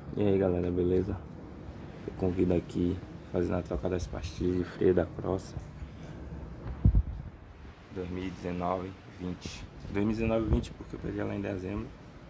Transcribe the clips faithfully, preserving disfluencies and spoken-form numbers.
E aí galera, beleza? Eu convido aqui fazendo a troca das pastilhas de freio da Croça dois mil e dezenove, vinte. dois mil e dezenove, vinte porque eu peguei ela em dezembro.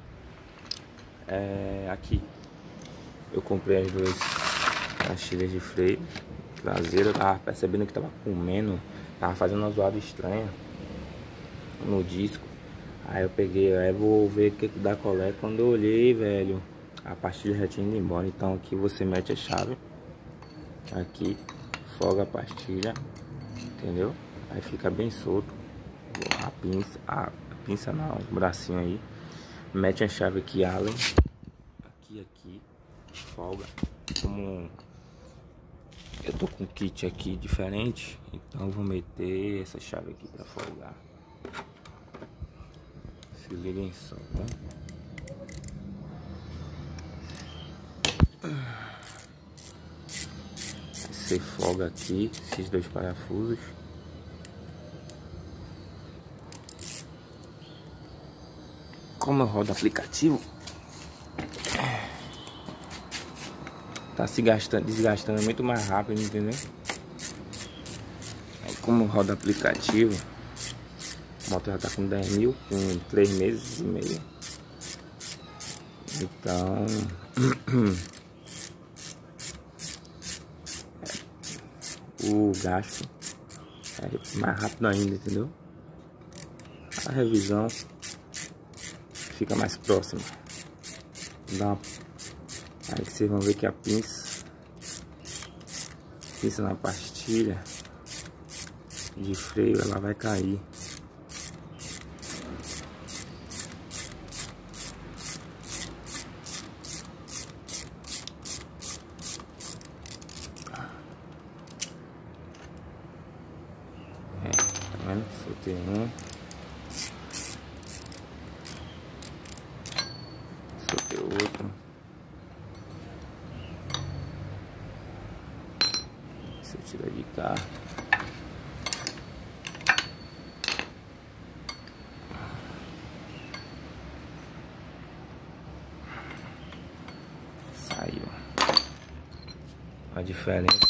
É, aqui eu comprei as duas pastilhas de freio traseiro. Eu tava percebendo que tava comendo, tava fazendo uma zoada estranha no disco. Aí eu peguei, aí vou ver o que dá colé. Quando eu olhei, velho, a pastilha já tinha ido embora. Então aqui você mete a chave, aqui folga a pastilha, entendeu? Aí fica bem solto a pinça, a pinça não, o bracinho aí. Mete a chave aqui, Allen, aqui, aqui, folga. Como eu tô com um kit aqui diferente, então eu vou meter essa chave aqui pra folgar. Se liguem só, tá? Você folga aqui esses dois parafusos. Como eu rodo aplicativo, tá se gastando, desgastando muito mais rápido, entendeu? Aí como eu rodo aplicativo, a moto já tá com dez mil, com três meses e meio. Então o gasto é mais rápido ainda, entendeu? A revisão fica mais próxima. Dá uma... Aí que vocês vão ver que a pinça pinça na pastilha de freio, ela vai cair. É, tá vendo? Soltei um, soltei o outro. Se eu tirar de cá, saiu. A diferença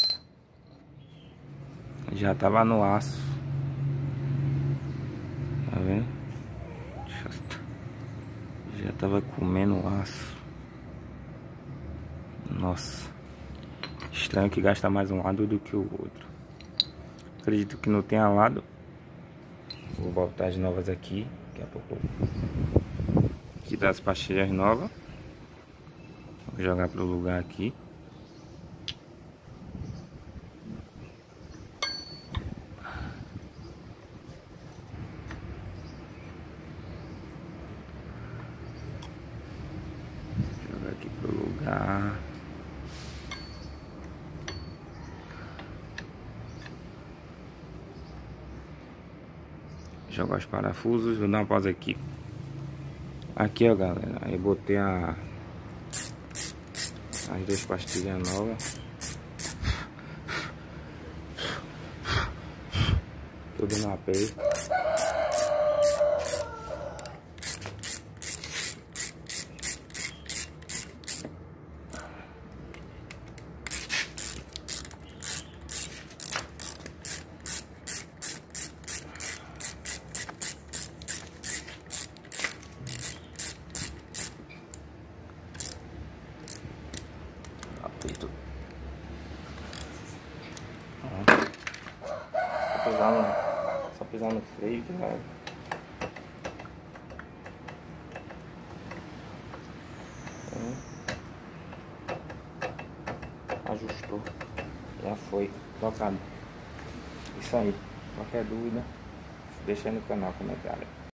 já tava no aço, tá vendo? Já tava comendo o aço. Nossa, estranho que gasta mais um lado do que o outro. Acredito que não tenha lado. Vou botar as novas aqui, daqui a pouco. Aqui das pastilhas novas. Vou jogar pro lugar aqui. Jogar aqui pro lugar. Jogar os parafusos. Vou dar uma pausa aqui. Aqui, ó, galera. Aí botei a as duas pastilhas novas. Tudo no aperto. Aperto. Só pisar no, só pisar no freio que vai. Ajustou. Já foi. Trocado. Isso aí. Qualquer dúvida, deixa aí no canal, comentário.